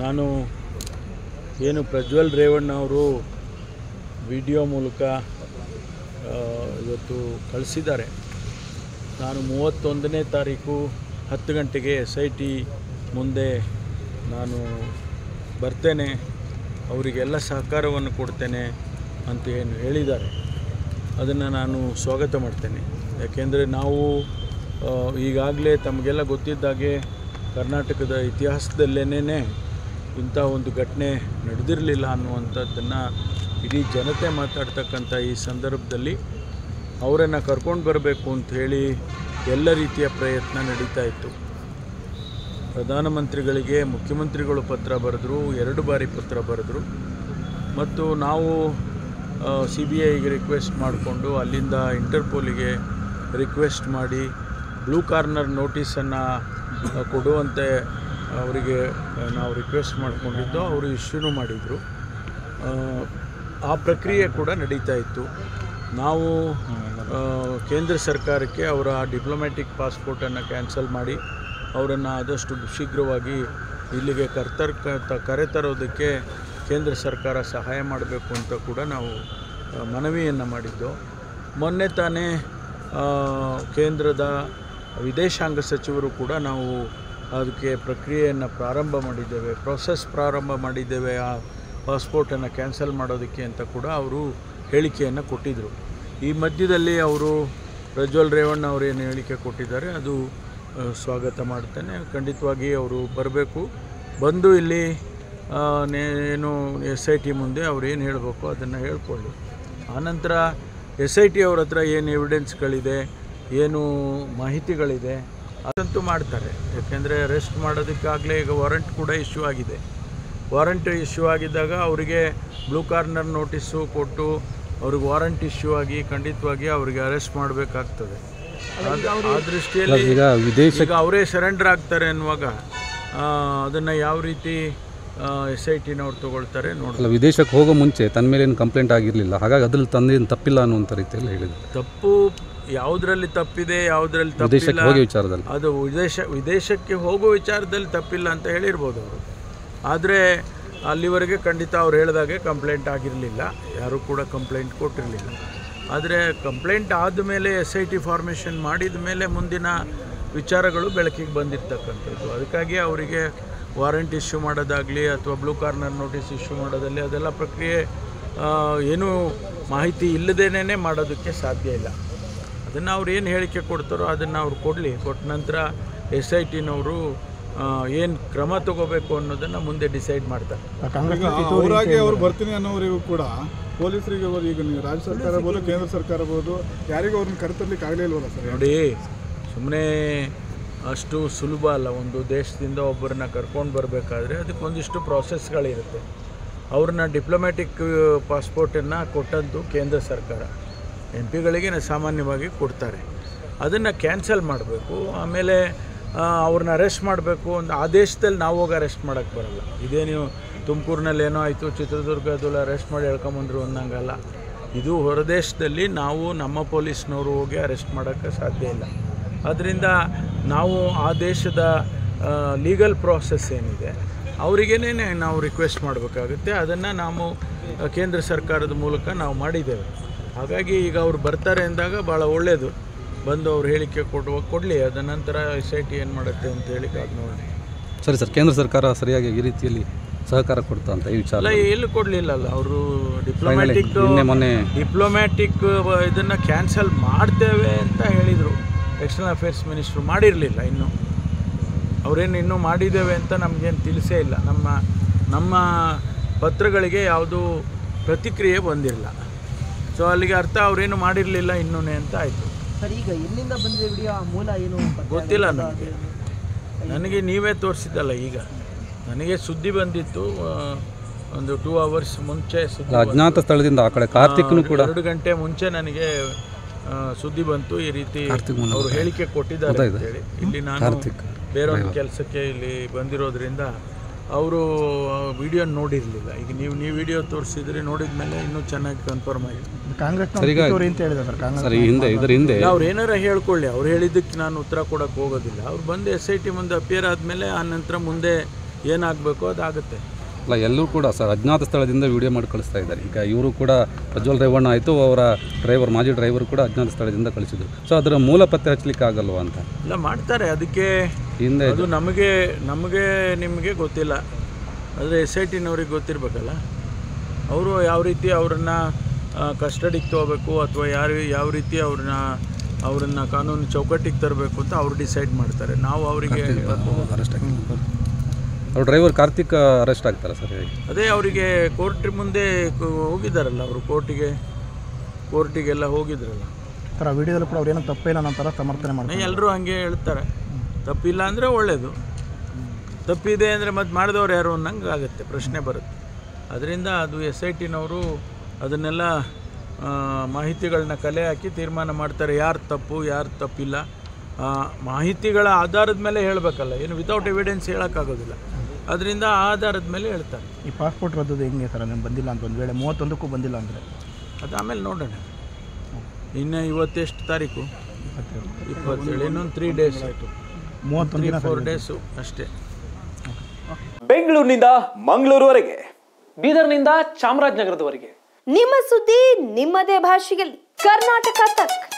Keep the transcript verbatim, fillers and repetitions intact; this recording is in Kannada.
ನಾನು ಏನು ಪ್ರಜ್ವಲ್ ರೇವಣ್ಣ ಅವರು ವಿಡಿಯೋ ಮೂಲಕ ಇವತ್ತು ಕಳಿಸಿದ್ದಾರೆ. ನಾನು ಮೂವತ್ತೊಂದನೇ ತಾರೀಕು ಹತ್ತು ಗಂಟೆಗೆ ಎಸ್ ಐ ಟಿ ಮುಂದೆ ನಾನು ಬರ್ತೇನೆ, ಅವರಿಗೆಲ್ಲ ಸಹಕಾರವನ್ನು ಕೊಡ್ತೇನೆ ಅಂತ ಏನು ಹೇಳಿದ್ದಾರೆ ಅದನ್ನು ನಾನು ಸ್ವಾಗತ ಮಾಡ್ತೇನೆ. ಯಾಕೆಂದರೆ ನಾವು ಈಗಾಗಲೇ ತಮಗೆಲ್ಲ ಗೊತ್ತಿದ್ದಾಗೆ ಕರ್ನಾಟಕದ ಇತಿಹಾಸದಲ್ಲೇನೇ ಇಂಥ ಒಂದು ಘಟನೆ ನಡೆದಿರಲಿಲ್ಲ ಅನ್ನುವಂಥದ್ದನ್ನು ಇಡೀ ಜನತೆ ಮಾತಾಡ್ತಕ್ಕಂಥ ಈ ಸಂದರ್ಭದಲ್ಲಿ ಅವರನ್ನು ಕರ್ಕೊಂಡು ಬರಬೇಕು ಅಂತ ಹೇಳಿ ಎಲ್ಲ ರೀತಿಯ ಪ್ರಯತ್ನ ನಡೀತಾ ಇತ್ತು. ಪ್ರಧಾನಮಂತ್ರಿಗಳಿಗೆ ಮುಖ್ಯಮಂತ್ರಿಗಳು ಪತ್ರ ಬರೆದರು, ಎರಡು ಬಾರಿ ಪತ್ರ ಬರೆದರು. ಮತ್ತು ನಾವು ಸಿ ಬಿ ಐಗೆ ರಿಕ್ವೆಸ್ಟ್ ಮಾಡಿಕೊಂಡು ಅಲ್ಲಿಂದ ಇಂಟರ್ಪೋಲಿಗೆ ರಿಕ್ವೆಸ್ಟ್ ಮಾಡಿ ಬ್ಲೂ ಕಾರ್ನರ್ ನೋಟಿಸನ್ನು ಕೊಡುವಂತೆ ಅವರಿಗೆ ನಾವು ರಿಕ್ವೆಸ್ಟ್ ಮಾಡಿಕೊಂಡಿದ್ದು, ಅವರು ಇಶ್ಯೂನೂ ಮಾಡಿದರು. ಆ ಪ್ರಕ್ರಿಯೆ ಕೂಡ ನಡೀತಾ ಇತ್ತು. ನಾವು ಕೇಂದ್ರ ಸರ್ಕಾರಕ್ಕೆ ಅವರ ಡಿಪ್ಲೊಮ್ಯಾಟಿಕ್ ಪಾಸ್ಪೋರ್ಟನ್ನು ಕ್ಯಾನ್ಸಲ್ ಮಾಡಿ ಅವರನ್ನು ಆದಷ್ಟು ಶೀಘ್ರವಾಗಿ ಇಲ್ಲಿಗೆ ಕರ್ತರ್ ಕರೆತರೋದಕ್ಕೆ ಕೇಂದ್ರ ಸರ್ಕಾರ ಸಹಾಯ ಮಾಡಬೇಕು ಅಂತ ಕೂಡ ನಾವು ಮನವಿಯನ್ನು ಮಾಡಿದ್ದು. ಮೊನ್ನೆ ತಾನೇ ಕೇಂದ್ರದ ವಿದೇಶಾಂಗ ಸಚಿವರು ಕೂಡ ನಾವು ಅದಕ್ಕೆ ಪ್ರಕ್ರಿಯೆಯನ್ನು ಪ್ರಾರಂಭ ಮಾಡಿದ್ದೇವೆ, ಪ್ರೋಸೆಸ್ ಪ್ರಾರಂಭ ಮಾಡಿದ್ದೇವೆ ಆ ಪಾಸ್ಪೋರ್ಟನ್ನು ಕ್ಯಾನ್ಸಲ್ ಮಾಡೋದಕ್ಕೆ ಅಂತ ಕೂಡ ಅವರು ಹೇಳಿಕೆಯನ್ನು ಕೊಟ್ಟಿದ್ದರು. ಈ ಮಧ್ಯದಲ್ಲಿ ಅವರು ಪ್ರಜ್ವಲ್ ರೇವಣ್ಣ ಅವರು ಏನು ಹೇಳಿಕೆ ಕೊಟ್ಟಿದ್ದಾರೆ ಅದು ಸ್ವಾಗತ ಮಾಡ್ತೇನೆ. ಖಂಡಿತವಾಗಿ ಅವರು ಬರಬೇಕು, ಬಂದು ಇಲ್ಲಿ ಏನು ಎಸ್ ಐ ಟಿ ಮುಂದೆ ಅವ್ರು ಏನು ಹೇಳಬೇಕು ಅದನ್ನು ಹೇಳ್ಕೊಳ್ಳಿ. ಆನಂತರ ಎಸ್ ಐ ಟಿ ಅವ್ರ ಹತ್ರ ಏನು ಎವಿಡೆನ್ಸ್ಗಳಿದೆ, ಏನು ಮಾಹಿತಿಗಳಿದೆ ಅದಂತೂ ಮಾಡ್ತಾರೆ. ಯಾಕೆಂದರೆ ಅರೆಸ್ಟ್ ಮಾಡೋದಕ್ಕಾಗಲೇ ಈಗ ವಾರಂಟ್ ಕೂಡ ಇಶ್ಯೂ ಆಗಿದೆ. ವಾರಂಟ್ ಇಶ್ಯೂ ಆಗಿದ್ದಾಗ ಅವರಿಗೆ ಬ್ಲೂ ಕಾರ್ನರ್ ನೋಟಿಸು ಕೊಟ್ಟು ಅವ್ರಿಗೆ ವಾರಂಟ್ ಇಶ್ಯೂ ಆಗಿ ಖಂಡಿತವಾಗಿ ಅವರಿಗೆ ಅರೆಸ್ಟ್ ಮಾಡಬೇಕಾಗ್ತದೆ. ಆ ದೃಷ್ಟಿಯಲ್ಲಿ ಈಗ ಅವರೇ ಸರೆಂಡರ್ ಆಗ್ತಾರೆ ಅನ್ನುವಾಗ ಅದನ್ನು ಯಾವ ರೀತಿ ಎಸ್ ಐ ಟಿನವ್ರು ತೊಗೊಳ್ತಾರೆ ನೋಡಿ. ವಿದೇಶಕ್ಕೆ ಹೋಗೋ ಮುಂಚೆ ತನ್ನ ಮೇಲೆ ಏನು ಕಂಪ್ಲೇಂಟ್ ಆಗಿರಲಿಲ್ಲ, ಹಾಗಾಗಿ ಅದ್ರಲ್ಲಿ ತಂದೇನು ತಪ್ಪಿಲ್ಲ ಅನ್ನುವಂಥ ರೀತಿಯಲ್ಲಿ ಹೇಳಿದ್ರು. ತಪ್ಪು ಯಾವುದರಲ್ಲಿ ತಪ್ಪಿದೆ, ಯಾವುದರಲ್ಲಿ ತಪ್ಪಿಲ್ಲ ವಿಚಾರದಲ್ಲಿ ಅದು ವಿದೇಶ ವಿದೇಶಕ್ಕೆ ಹೋಗೋ ವಿಚಾರದಲ್ಲಿ ತಪ್ಪಿಲ್ಲ ಅಂತ ಹೇಳಿರ್ಬೋದು ಅವರು. ಆದರೆ ಅಲ್ಲಿವರೆಗೆ ಖಂಡಿತ ಅವ್ರು ಹೇಳಿದಾಗೆ ಕಂಪ್ಲೇಂಟ್ ಆಗಿರಲಿಲ್ಲ, ಯಾರೂ ಕೂಡ ಕಂಪ್ಲೇಂಟ್ ಕೊಟ್ಟಿರಲಿಲ್ಲ. ಆದರೆ ಕಂಪ್ಲೇಂಟ್ ಆದಮೇಲೆ ಎಸ್ ಐ ಟಿ ಫಾರ್ಮೇಷನ್ ಮಾಡಿದ ಮೇಲೆ ಮುಂದಿನ ವಿಚಾರಗಳು ಬೆಳಕಿಗೆ ಬಂದಿರ್ತಕ್ಕಂಥದ್ದು. ಅದಕ್ಕಾಗಿ ಅವರಿಗೆ ವಾರಂಟ್ ಇಶ್ಯೂ ಮಾಡೋದಾಗಲಿ ಅಥವಾ ಬ್ಲೂ ಕಾರ್ನರ್ ನೋಟಿಸ್ ಇಶ್ಯೂ ಮಾಡೋದಲ್ಲಿ ಅದೆಲ್ಲ ಪ್ರಕ್ರಿಯೆ ಏನೂ ಮಾಹಿತಿ ಇಲ್ಲದೇನೇ ಮಾಡೋದಕ್ಕೆ ಸಾಧ್ಯ ಇಲ್ಲ. ಅದನ್ನು ಅವ್ರು ಏನು ಹೇಳಿಕೆ ಕೊಡ್ತಾರೋ ಅದನ್ನು ಅವ್ರು ಕೊಡಲಿ. ಕೊಟ್ಟ ನಂತರ ಎಸ್ ಐ ಟಿನವರು ಏನು ಕ್ರಮ ತಗೋಬೇಕು ಅನ್ನೋದನ್ನು ಮುಂದೆ ಡಿಸೈಡ್ ಮಾಡ್ತಾರೆ. ಅವರಾಗಿ ಅವ್ರು ಬರ್ತೀನಿ ಅನ್ನೋವರಿಗೂ ಕೂಡ ಪೊಲೀಸರಿಗೆ ಈಗ ರಾಜ್ಯ ಸರ್ಕಾರ ಬೋದು ಕೇಂದ್ರ ಸರ್ಕಾರ ಬೋದು ಯಾರಿಗೂ ಅವ್ರನ್ನ ಕರೆತರ್ಲಿಕ್ಕೆ ಆಗಲೇ ಇಲ್ವಲ್ಲ ಸರ್? ನೋಡಿ, ಸುಮ್ಮನೆ ಅಷ್ಟು ಸುಲಭ ಅಲ್ಲ. ಒಂದು ದೇಶದಿಂದ ಒಬ್ಬರನ್ನ ಕರ್ಕೊಂಡು ಬರಬೇಕಾದ್ರೆ ಅದಕ್ಕೊಂದಿಷ್ಟು ಪ್ರಾಸೆಸ್ಗಳಿರುತ್ತೆ. ಅವ್ರನ್ನ ಡಿಪ್ಲೊಮ್ಯಾಟಿಕ್ ಪಾಸ್ಪೋರ್ಟನ್ನು ಕೊಟ್ಟಂತು ಕೇಂದ್ರ ಸರ್ಕಾರ, ಎಂ ಪಿಗಳಿಗೆ ಸಾಮಾನ್ಯವಾಗಿ ಕೊಡ್ತಾರೆ. ಅದನ್ನು ಕ್ಯಾನ್ಸಲ್ ಮಾಡಬೇಕು, ಆಮೇಲೆ ಅವ್ರನ್ನ ಅರೆಸ್ಟ್ ಮಾಡಬೇಕು. ಒಂದು ಆ ದೇಶದಲ್ಲಿ ನಾವು ಹೋಗಿ ಅರೆಸ್ಟ್ ಮಾಡೋಕ್ಕೆ ಬರಲ್ಲ. ಇದೇ ನೀವು ತುಮಕೂರಿನಲ್ಲಿ ಏನೋ ಆಯಿತು, ಚಿತ್ರದುರ್ಗದಲ್ಲಿ ಅರೆಸ್ಟ್ ಮಾಡಿ ಹೇಳ್ಕೊಂಬಂದ್ರು ಅನ್ನಂಗಲ್ಲ. ಇದು ಹೊರದೇಶದಲ್ಲಿ ನಾವು ನಮ್ಮ ಪೊಲೀಸ್ನವರು ಹೋಗಿ ಅರೆಸ್ಟ್ ಮಾಡೋಕ್ಕೆ ಸಾಧ್ಯ ಇಲ್ಲ. ಆದ್ದರಿಂದ ನಾವು ಆ ದೇಶದ ಲೀಗಲ್ ಪ್ರಾಸೆಸ್ ಏನಿದೆ ಅವರಿಗೇನೆ ನಾವು ರಿಕ್ವೆಸ್ಟ್ ಮಾಡಬೇಕಾಗುತ್ತೆ. ಅದನ್ನು ನಾವು ಕೇಂದ್ರ ಸರ್ಕಾರದ ಮೂಲಕ ನಾವು ಮಾಡಿದ್ದೇವೆ. ಹಾಗಾಗಿ ಈಗ ಅವ್ರು ಬರ್ತಾರೆ ಅಂದಾಗ ಭಾಳ ಒಳ್ಳೆಯದು. ಬಂದು ಅವ್ರು ಹೇಳಿಕೆ ಕೊಡುವ ಕೊಡಲಿ, ಅದ ನಂತರ ಎಸ್ ಐ ಟಿ ಏನು ಮಾಡುತ್ತೆ ಅಂತ ಹೇಳಿ ಅದು ನೋಡಿ. ಸರಿ ಸರ್, ಕೇಂದ್ರ ಸರ್ಕಾರ ಸರಿಯಾಗಿ ಈ ರೀತಿಯಲ್ಲಿ ಸಹಕಾರ ಕೊಡ್ತಾ ಅಂತ ಈ ವಿಚಾರ ಅಲ್ಲ, ಎಲ್ಲೂ ಕೊಡಲಿಲ್ಲಲ್ಲ. ಅವರು ಡಿಪ್ಲೊಮ್ಯಾಟಿಕ್ ಡಿಪ್ಲೊಮ್ಯಾಟಿಕ್ ಇದನ್ನು ಕ್ಯಾನ್ಸಲ್ ಮಾಡ್ತೇವೆ ಅಂತ ಹೇಳಿದರು. ಎಕ್ಸ್ಟರ್ನಲ್ ಅಫೇರ್ಸ್ ಮಿನಿಸ್ಟ್ರು ಮಾಡಿರಲಿಲ್ಲ ಇನ್ನೂ. ಅವರೇನು ಇನ್ನೂ ಮಾಡಿದ್ದೇವೆ ಅಂತ ನಮಗೇನು ತಿಳಿಸೇ ಇಲ್ಲ. ನಮ್ಮ ನಮ್ಮ ಪತ್ರಗಳಿಗೆ ಯಾವುದೂ ಪ್ರತಿಕ್ರಿಯೆ ಬಂದಿರಲಿಲ್ಲ. ಸೊ ಅಲ್ಲಿಗೆ ಅರ್ಥ ಅವರೇನು ಮಾಡಿರಲಿಲ್ಲ ಇನ್ನೂ ಅಂತ ಆಯಿತು. ಸರ್, ಈಗ ಎಲ್ಲಿಂದ ಬಂದಿದೆ ವಿಡಿಯೋ, ಮೂಲ ಏನು ಗೊತ್ತಿಲ್ಲ ನನಗೆ. ನನಗೆ ನೀವೇ ತೋರಿಸಿದ್ದಲ್ಲ. ಈಗ ನನಗೆ ಸುದ್ದಿ ಬಂದಿತ್ತು ಒಂದು ಟೂ ಅವರ್ಸ್ ಮುಂಚೆ. ಸುದ್ದಿ ಅಜ್ಞಾತ ಸ್ಥಳದಿಂದ ಆ ಕಡೆ ಕಾರ್ತಿಕ್ನು ಕೂಡ ಎರಡು ಗಂಟೆ ಮುಂಚೆ ನನಗೆ ಸುದ್ದಿ ಬಂತು. ಈ ರೀತಿ ಅವರು ಹೇಳಿಕೆ ಕೊಟ್ಟಿದ್ದಾರೆ ಅಂತೇಳಿ. ಇಲ್ಲಿ ನಾನು ಬೇರೊಂದು ಕೆಲಸಕ್ಕೆ ಇಲ್ಲಿ ಬಂದಿರೋದ್ರಿಂದ ಅವರು ವಿಡಿಯೋ ನೋಡಿರಲಿಲ್ಲ. ಈಗ ನೀವು ನೀವು ವಿಡಿಯೋ ತೋರಿಸಿದ್ರೆ ನೋಡಿದ ಮೇಲೆ ಇನ್ನೂ ಚೆನ್ನಾಗಿ ಕನ್ಫರ್ಮ್ ಆಗಿದೆ. ಅವ್ರು ಏನಾರ ಹೇಳ್ಕೊಳ್ಳಿ, ಅವ್ರು ಹೇಳಿದ್ದಕ್ಕೆ ನಾನು ಉತ್ತರ ಕೊಡೋಕ್ಕೆ ಹೋಗೋದಿಲ್ಲ. ಅವ್ರು ಬಂದು ಎಸ್ ಐ ಟಿ ಮುಂದೆ ಅಪಿಯರ್ ಆದಮೇಲೆ ಆ ನಂತರ ಮುಂದೆ ಏನಾಗಬೇಕೋ ಅದಾಗುತ್ತೆ. ಅಲ್ಲ ಎಲ್ಲರೂ ಕೂಡ ಸರ್ ಅಜ್ಞಾತ ಸ್ಥಳದಿಂದ ವಿಡಿಯೋ ಮಾಡಿ ಕಳಿಸ್ತಾ ಇದ್ದಾರೆ. ಈಗ ಇವರು ಕೂಡ ಪ್ರಜ್ವಲ್ ರೇವಣ್ಣ ಆಯಿತು, ಅವರ ಡ್ರೈವರ್ ಮಾಜಿ ಡ್ರೈವರ್ ಕೂಡ ಅಜ್ಞಾತ ಸ್ಥಳದಿಂದ ಕಳಿಸಿದ್ರು. ಸೊ ಅದರ ಮೂಲ ಪತ್ತೆ ಹಚ್ಚಲಿಕ್ಕೆ ಆಗಲ್ವಾ ಅಂತ? ಇಲ್ಲ ಮಾಡ್ತಾರೆ, ಅದಕ್ಕೆ ಹಿಂದೆ ಅದು ನಮಗೆ ನಮಗೆ ನಿಮಗೆ ಗೊತ್ತಿಲ್ಲ, ಆದರೆ ಎಸ್ ಐ ಟಿನವ್ರಿಗೆ ಗೊತ್ತಿರಬೇಕಲ್ಲ. ಅವರು ಯಾವ ರೀತಿ ಅವರನ್ನು ಕಸ್ಟಡಿಗೆ ತೊಗೋಬೇಕು ಅಥವಾ ಯಾರು ಯಾವ ರೀತಿ ಅವ್ರನ್ನ ಅವರನ್ನು ಕಾನೂನು ಚೌಕಟ್ಟಿಗೆ ತರಬೇಕು ಅಂತ ಅವ್ರು ಡಿಸೈಡ್ ಮಾಡ್ತಾರೆ. ನಾವು ಅವರಿಗೆ ಅರೆಸ್ಟ್ ಆಗಿ ಅವ್ರ ಡ್ರೈವರ್ ಕಾರ್ತಿಕ್ ಅರೆಸ್ಟ್ ಆಗ್ತಾರೆ ಸರ್. ಅದೇ ಅವರಿಗೆ ಕೋರ್ಟ್ ಮುಂದೆ ಹೋಗಿದ್ದಾರಲ್ಲ, ಅವರು ಕೋರ್ಟಿಗೆ ಕೋರ್ಟಿಗೆಲ್ಲ ಹೋಗಿದ್ರಲ್ಲ ಸರ್. ಆ ವಿಡಿಯೋದಲ್ಲಿ ಕೂಡ ಅವ್ರೇನೋ ತಪ್ಪಿಲ್ಲ ಅನ್ನೋ ಥರ ಸಮರ್ಥನೆ ಮಾಡ್ತಾರೆ. ಎಲ್ಲರೂ ಹಾಗೆ ಹೇಳ್ತಾರೆ. ತಪ್ಪಿಲ್ಲ ಅಂದರೆ ಒಳ್ಳೆಯದು, ತಪ್ಪಿದೆ ಅಂದರೆ ಮತ್ತೆ ಮಾಡಿದವ್ರು ಯಾರು ಅನ್ನಂಗೆ ಆಗುತ್ತೆ, ಪ್ರಶ್ನೆ ಬರುತ್ತೆ. ಅದರಿಂದ ಅದು ಎಸ್ ಐ ಟಿನವರು ಅದನ್ನೆಲ್ಲ ಮಾಹಿತಿಗಳನ್ನ ಕಲೆ ಹಾಕಿ ತೀರ್ಮಾನ ಮಾಡ್ತಾರೆ, ಯಾರು ತಪ್ಪು ಯಾರು ತಪ್ಪಿಲ್ಲ. ಮಾಹಿತಿಗಳ ಆಧಾರದ ಮೇಲೆ ಹೇಳಬೇಕಲ್ಲ, ಏನು ವಿತೌಟ್ ಎವಿಡೆನ್ಸ್ ಹೇಳೋಕ್ಕಾಗೋದಿಲ್ಲ. ಅದರಿಂದ ಆಧಾರದ ಮೇಲೆ ಹೇಳ್ತಾರೆ. ಈ ಪಾಸ್ಪೋರ್ಟ್ ರದ್ದು ಹೆಂಗೆ ಸರ್? ಅದನ್ನು ಬಂದಿಲ್ಲ ಅಂತ ಒಂದು ವೇಳೆ ಮೂವತ್ತೊಂದಕ್ಕೂ ಬಂದಿಲ್ಲ ಅಂದರೆ ಅದು ಆಮೇಲೆ ನೋಡೋಣ. ಇನ್ನು ಇವತ್ತೆಷ್ಟು ತಾರೀಕು? ಇಪ್ಪತ್ತೇಳು. ಇನ್ನೊಂದು ತ್ರೀ ಡೇಸ್ ಆಯಿತು, ಮೂವತ್ತೊಂದು ಫೋರ್ ಡೇಸು ಅಷ್ಟೇ. ಬೆಂಗಳೂರಿನಿಂದ ಮಂಗಳೂರುವರೆಗೆ, ಬೀದರ್ನಿಂದ ಚಾಮರಾಜನಗರದವರೆಗೆ ನಿಮ್ಮ ಸುದ್ದಿ ನಿಮ್ಮದೇ ಭಾಷೆಯಲ್ಲಿ ಕರ್ನಾಟಕ ತಕ್.